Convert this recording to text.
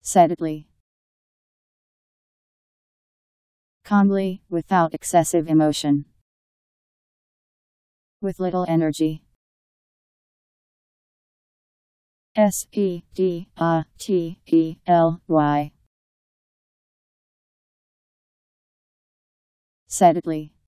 Sedately. Calmly, without excessive emotion. With little energy. Sedately. Sedately.